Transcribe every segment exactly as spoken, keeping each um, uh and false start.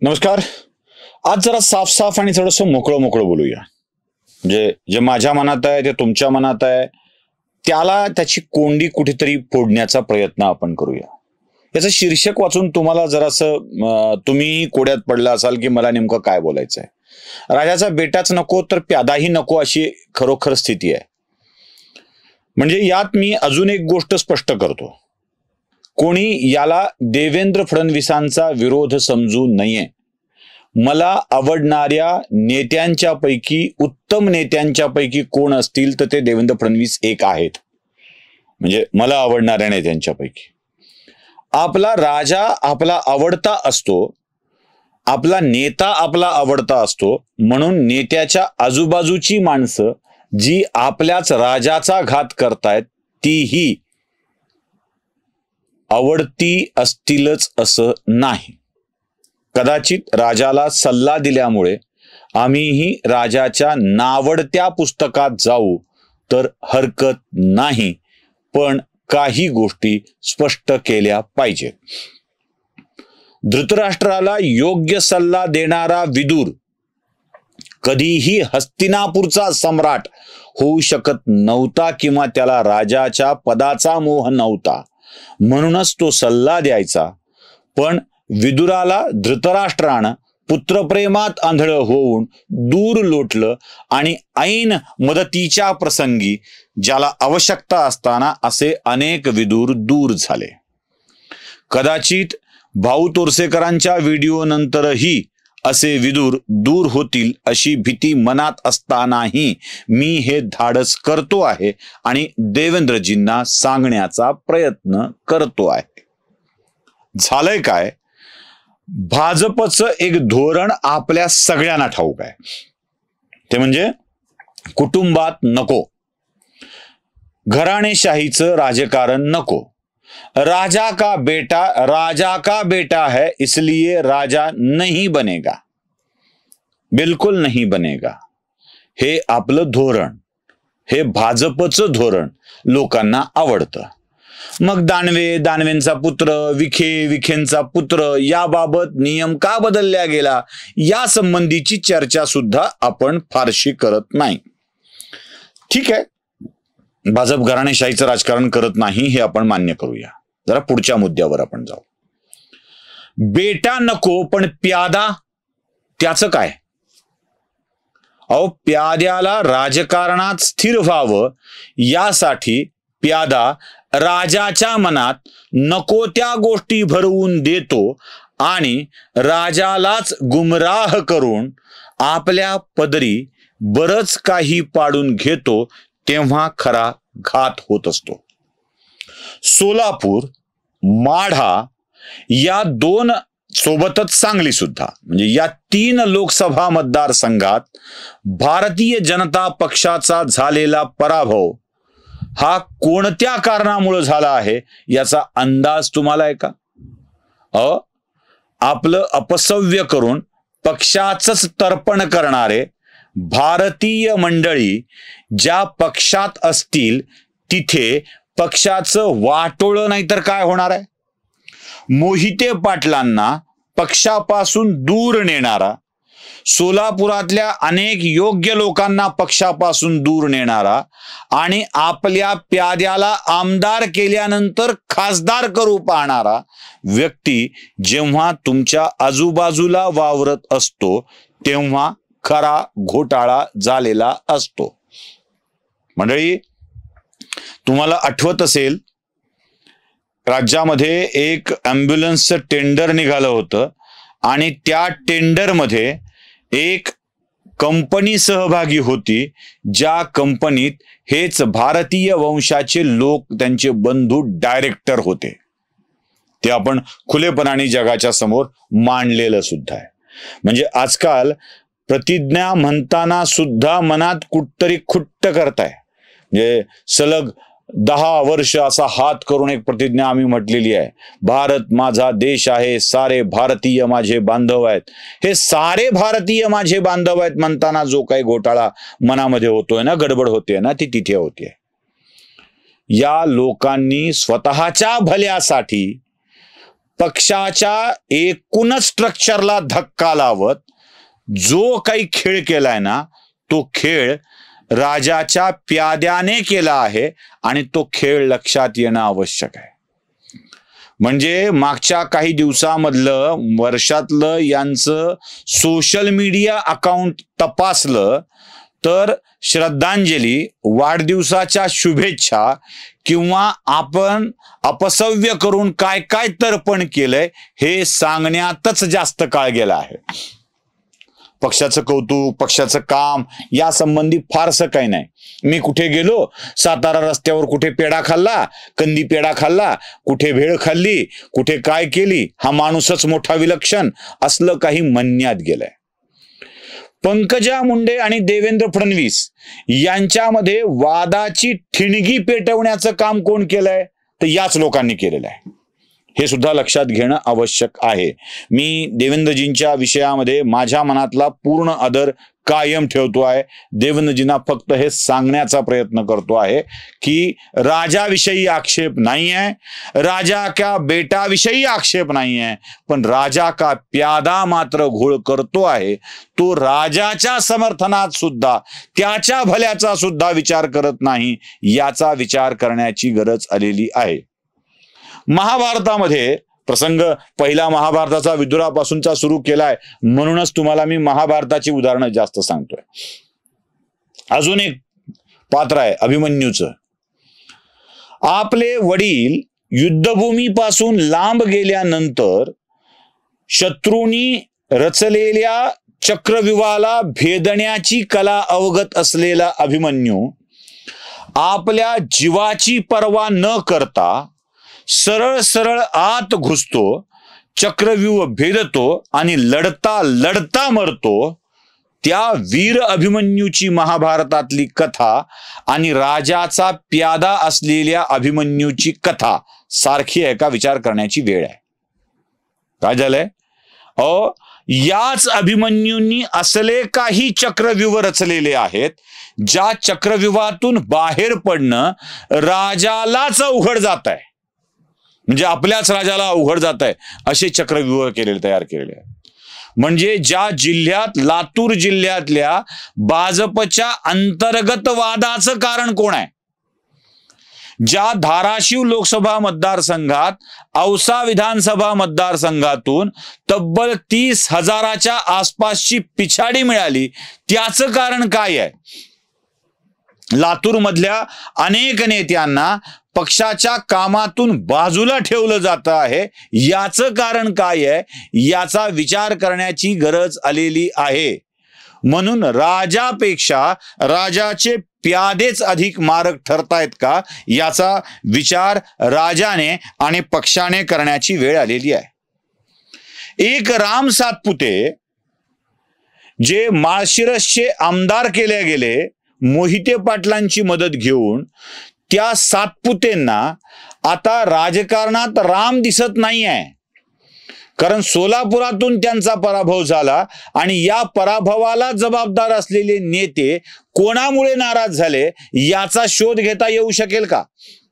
नमस्कार. आज जरा साफ साफ आणि थोडंसं मोकळं मोकळं बोलूया. म्हणजे जे माझ्या मनात आहे ते तुमच्या मनात आहे त्याला त्याची कोंडी कुठेतरी फोडण्याचा प्रयत्न आपण करूया. याचं शीर्षक वाचून तुम्हाला जरासं तुम्ही कोड्यात पडला असाल की मला नेमकं काय बोलायचं आहे. राजाचा बेटाच नको तर प्यादाही नको अशी खरोखर स्थिती आहे. म्हणजे यात मी अजून एक गोष्ट स्पष्ट करतो. कोणी याला देवेंद्र फडणवीसांचा विरोध समजू नये. मला आवडणाऱ्या नेत्यांच्या पैकी उत्तम नेत्यांच्या पैकी कोण असतील तर ते देवेंद्र फडणवीस एक आहेत. म्हणजे मला आवडणाऱ्या नेत्यांच्या पैकी आपला राजा आपला आवडता असतो, आपला नेता आपला आवडता असतो. म्हणून नेत्याच्या आजूबाजूची माणसं जी आपल्याच राजाचा घात करतायत तीही आवडती असतीलच असं नाही. कदाचित राजाला सल्ला दिल्यामुळे आम्हीही राजाच्या नावडत्या पुस्तकात जाऊ तर हरकत नाही, पण काही गोष्टी स्पष्ट केल्या पाहिजेत. धृतराष्ट्राला योग्य सल्ला देणारा विदुर कधीही हस्तिनापूरचा सम्राट होऊ शकत नव्हता किंवा त्याला राजाच्या पदाचा मोह नव्हता, म्हणूनच तो सल्ला द्यायचा. पण विदुराला धृतराष्ट्रानं पुत्रप्रेमात आंधळ होऊन दूर लोटलं आणि ऐन मदतीच्या प्रसंगी ज्याला आवश्यकता असताना असे अनेक विदूर दूर झाले. कदाचित भाऊ तोरसेकरांच्या व्हिडिओ नंतरही असे विदूर दूर होतील अशी भीती मनात असतानाही मी हे धाडस करतो आहे आणि देवेंद्रजींना सांगण्याचा प्रयत्न करतो आहे. झालंय काय, भाजपचं एक धोरण आपल्या सगळ्यांना ठाऊक आहे. ते म्हणजे कुटुंबात नको, घराणेशाहीचं राजकारण नको. राजा का बेटा राजा का बेटा है इसलिए राजा नहीं बनेगा, बिलकुल नहीं बनेगा. हे आपलं धोरण, हे भाजपचं धोरण लोकांना आवडतं. मग दानवे, दानवेंचा पुत्र, विखे, विखेंचा पुत्र याबाबत नियम का बदलला गेला या संबंधीची चर्चा सुद्धा आपण फारशी करत नाही. ठीक आहे, भाजप घराणेशाहीचं राजकारण करत नाही हे आपण मान्य करूया. जरा पुढच्या मुद्द्यावर आपण जाऊ. बेटा नको पण प्यादा त्याचं काय? अहो, प्याद्याला राजकारणात स्थिर व्हावं यासाठी प्यादा राजाच्या मनात नको त्या गोष्टी भरवून देतो आणि राजालाच गुमराह करून आपल्या पदरी बरच काही पाडून घेतो, तेव्हा खरा घात होत असतो. सोलापूर, माढा या दोन सोबतच सांगली सुद्धा म्हणजे या तीन लोकसभा मतदारसंघात भारतीय जनता पक्षाचा झालेला पराभव हा कोणत्या कारणामुळे झाला आहे याचा अंदाज तुम्हाला आहे का? अ आपलं अपसव्य करून पक्षाचंच तर्पण करणारे भारतीय मंडळी ज्या पक्षात असतील तिथे पक्षाचं वाटोळं नाहीतर काय होणार आहे. मोहिते पाटलांना पक्षापासून दूर नेणारा, सोलापुरातल्या अनेक योग्य लोकांना पक्षापासून दूर नेणारा आणि आपल्या प्याद्याला आमदार केल्यानंतर खासदार करू पाहणारा व्यक्ती जेव्हा तुमच्या आजूबाजूला वावरत असतो तेव्हा खरा घोटाळा झालेला असतो. मंडळी, तुम्हाला आठवत असेल राज्यामध्ये एक ॲम्ब्युलन्सचं टेंडर निघालं होतं आणि त्या टेंडरमध्ये एक कंपनी सहभागी होती, ज्या कंपनीत हेच भारतीय वंशाचे लोक, त्यांचे बंधू डायरेक्टर होते. ते आपण खुलेपणाने जगाच्या समोर मांडलेलं सुद्धा आहे. म्हणजे आजकाल प्रतिज्ञा म्हणताना सुद्धा मनात कुठतरी खुट्ट करताय. म्हणजे सलग दहा वर्ष असा हात करून एक प्रतिज्ञा आम्ही म्हटलेली आहे, भारत माझा देश आहे, सारे भारतीय माझे बांधव आहेत. हे सारे भारतीय माझे बांधव आहेत म्हणताना जो काही घोटाळा मनामध्ये होतोय ना, गडबड होते ना, ती तिथे होते. या लोकांनी स्वतःच्या भल्यासाठी पक्षाच्या एकूणच स्ट्रक्चरला धक्का लावत जो काही खेळ केलाय ना, तो खेळ राजाच्या प्याद्याने केला आहे आणि तो खेळ लक्षात येणं आवश्यक आहे. म्हणजे मागच्या काही दिवसामधलं वर्षातलं यांचं सोशल मीडिया अकाउंट तपासलं तर श्रद्धांजली, वाढदिवसाच्या शुभेच्छा किंवा आपण अपसव्य करून काय काय तर्पण केलंय हे सांगण्यातच जास्त काळ गेला आहे. पक्षाचं कौतुक, पक्षाचं काम या संबंधी फारसं काही नाही. मी कुठे गेलो, सातारा रस्त्यावर कुठे पेढा खाल्ला, कंदी पेढा खाल्ला, कुठे भेळ खाल्ली, कुठे काय केली, हा माणूसच मोठा विलक्षण, असलं काही म्हणण्यात गेलंय. पंकजा मुंडे आणि देवेंद्र फडणवीस यांच्यामध्ये वादाची ठिणगी पेटवण्याचं काम कोण केलंय? तर याच लोकांनी केलेलं आहे. हे सुद्धा लक्षात घेणं आवश्यक आहे. मी देवेंद्रजींच्या विषयामध्ये माझ्या मनातला पूर्ण आदर कायम ठेवतो आहे. देवेंद्रजींना फक्त हे सांगण्याचा प्रयत्न करतो आहे की राजाविषयी आक्षेप नाही आहे, राजा का बेटाविषयी आक्षेप नाही आहे, पण राजा का प्यादा मात्र घोळ करतो आहे. तो राजाच्या समर्थनात सुद्धा, त्याच्या भल्याचा सुद्धा विचार करत नाही, याचा विचार करण्याची गरज आलेली आहे. महाभारतामध्ये प्रसंग पहिला महाभारताचा विदुरापासूनचा सुरू केलाय म्हणूनच तुम्हाला मी महाभारताची उदाहरणं जास्त सांगतोय. अजून एक पात्र आहे अभिमन्यूचं. आपले वडील युद्धभूमीपासून लांब गेल्यानंतर शत्रूंनी रचलेल्या चक्रव्यूहाला भेदण्याची कला अवगत असलेला अभिमन्यू आपल्या जीवाची पर्वा न करता सरळ सरळ आत घुसतो, चक्रव्यूह भेदतो आणि लढता लढता मरतो. त्या वीर अभिमन्यूची महाभारतातली कथा आणि राजाचा प्यादा असलेल्या अभिमन्यूची कथा सारखी आहे का? विचार करण्याची वेळ आहे. काय झालंय? अ याच अभिमन्यूंनी असले काही चक्रव्यूह रचलेले आहेत ज्या चक्रव्यूहातून बाहेर पडणं राजालाच अवघड जात आहे. म्हणजे आपल्याच राजाला अवघड जात आहे असे चक्रव्यूह केलेले, तयार केलेले आहे. म्हणजे ज्या जिल्ह्यात, लातूर जिल्ह्यातल्या भाजपच्या अंतर्गत वादाचं कारण कोण आहे, ज्या धाराशिव लोकसभा मतदारसंघात औसा विधानसभा मतदारसंघातून तब्बल तीस हजाराच्या आसपासची पिछाडी मिळाली, त्याचं कारण काय आहे? लातूर मधल्या अनेक नेत्यांना पक्षाच्या कामातून बाजूला ठेवलं जात आहे. याचं कारण काय आहे याचा विचार करण्याची गरज आलेली आहे. म्हणून राजापेक्षा राजाचे प्यादेच अधिक मारक ठरतायत का याचा विचार राजाने आणि पक्षाने करण्याची वेळ आलेली आहे. एक राम सातपुते जे माळशिरसचे आमदार केले गेले मोहिते पाटलांची मदत घेऊन, त्या सातपुतेंना आता राजकारणात राम दिसत नाही आहे. कारण सोलापुरातून त्यांचा पराभव झाला आणि या पराभवाला जबाबदार असलेले नेते कोणामुळे नाराज झाले याचा शोध घेता येऊ शकेल का?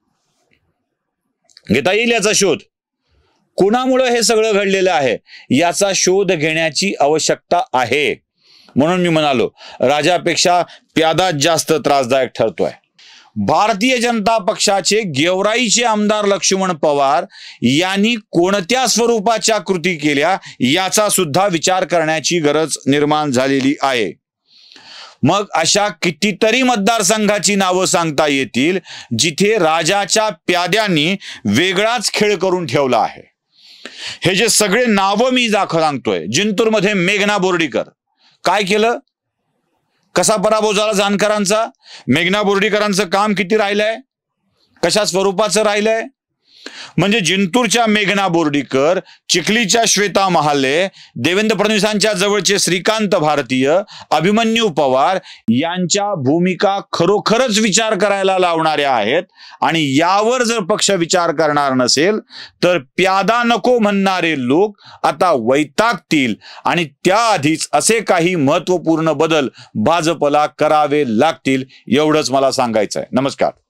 घेता येईल याचा शोध? कोणामुळे हे सगळं घडलेलं आहे याचा शोध घेण्याची आवश्यकता आहे. म्हणून मी म्हणालो राजापेक्षा प्यादा जास्त त्रासदायक ठरतोय. भारतीय जनता पक्षाचे गेवराईचे आमदार लक्ष्मण पवार यांनी कोणत्या स्वरूपाच्या कृती केल्या याचा सुद्धा विचार करण्याची गरज निर्माण झालेली आहे. मग अशा कितीतरी मतदारसंघाची नावं सांगता येतील जिथे राजाच्या प्याद्यांनी वेगळाच खेळ करून ठेवला आहे. हे जे सगळे नावं मी दाखव सांगतोय, जिंतूरमध्ये मेघना बोर्डीकर काय केलं? कसा पराभव झाला जानकरांचा? मेघना बोर्डीकरांचं काम किती राहिलंय? कशा स्वरूपाचं राहिलंय? म्हणजे जिंतूरच्या मेघना बोर्डीकर, चिखलीच्या श्वेता महाले, देवेंद्र फडणवीसांच्या जवळचे श्रीकांत भारतीय, अभिमन्यू पवार यांच्या भूमिका खरोखरच विचार करायला लावणाऱ्या आहेत. आणि यावर जर पक्ष विचार करणार नसेल तर प्यादा नको म्हणणारे लोक आता वैतागतील आणि त्याआधीच असे काही महत्वपूर्ण बदल भाजपला करावे लागतील. एवढंच मला सांगायचं आहे. नमस्कार.